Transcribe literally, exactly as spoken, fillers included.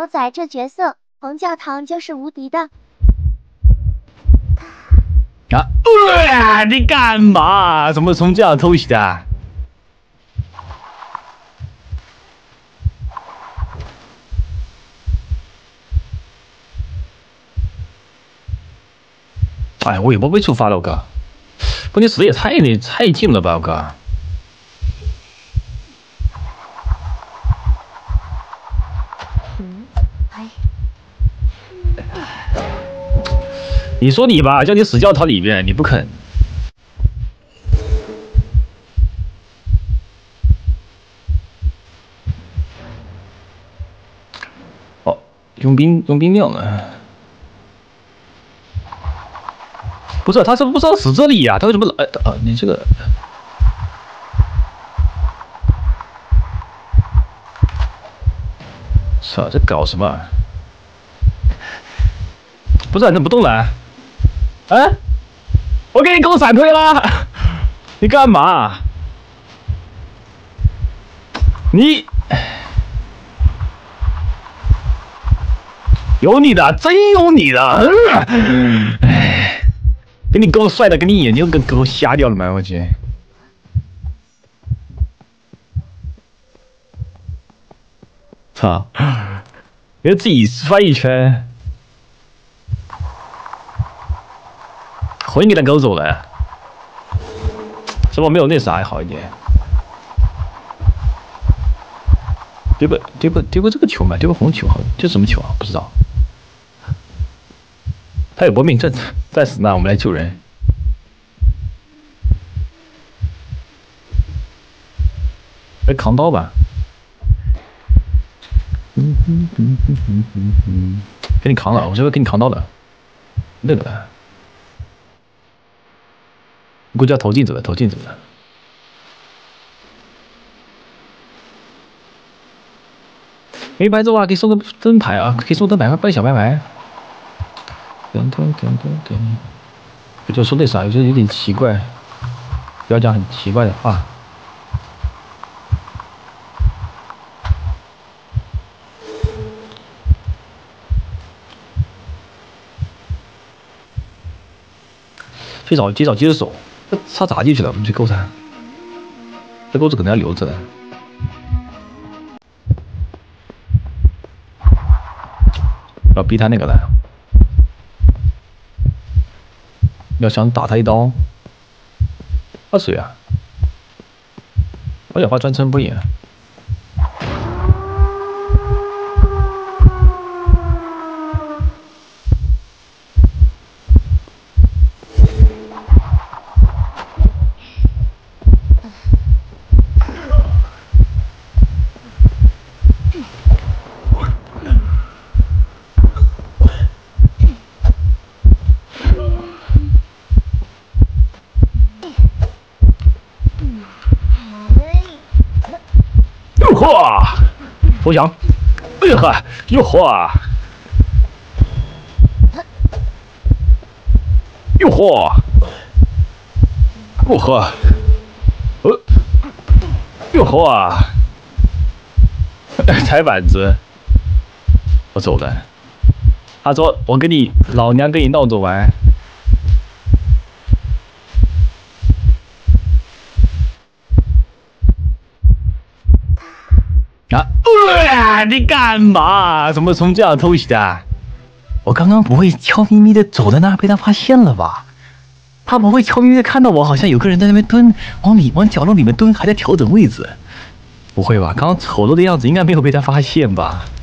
牛仔这角色，红教堂就是无敌的。 啊！呃、你干嘛？怎么从这样偷袭的？哎，我也不会触发了，我靠！不，你死的也太那太近了吧，我靠！ 嗯，哎。 你说你吧，叫你死教堂里面，你不肯。哦，佣兵佣兵亮了。不是，他是不知道死这里呀、啊？他为什么来？啊，你这个。操，这搞什么？不是，你怎么不动了？啊！我给你狗闪退了，你干嘛？你有你的，真有你的！哎，给你狗帅的，给你眼睛跟狗瞎掉了吗？我去！操！给自己翻一圈。魂给他勾走了，是不是没有那啥还好一点？丢个丢个丢个这个球嘛，丢个红球好，这什么球啊？不知道。他有搏命症，在死呢，我们来救人。来扛刀吧。嗯嗯嗯嗯嗯嗯嗯，给你扛了，我这边给你扛刀了。那个。估计要投镜子了，投镜子了。没牌子啊，可以送个灯牌啊，可以送灯牌，办小白牌。噔噔噔噔噔。我就说那啥，有些有点奇怪，不要讲很奇怪的话。去找去找接着手。他咋进去了？我们去勾他。这钩子可能要留着的。要逼他那个了。要想打他一刀。喝水啊！二氧化专称不也？嚯！投降！哎呀呵，哟嚯！哟嚯！哟呵！呃，哟嚯啊！踩板子，我走了。他说：“我跟你老娘跟你闹着玩。”啊！呃、你干嘛？怎么从这样偷袭的？我刚刚不会悄咪咪的走在那被他发现了吧？他不会悄咪咪的看到我，好像有个人在那边蹲，往里往角落里面蹲，还在调整位置。不会吧？刚刚丑陋的样子应该没有被他发现吧？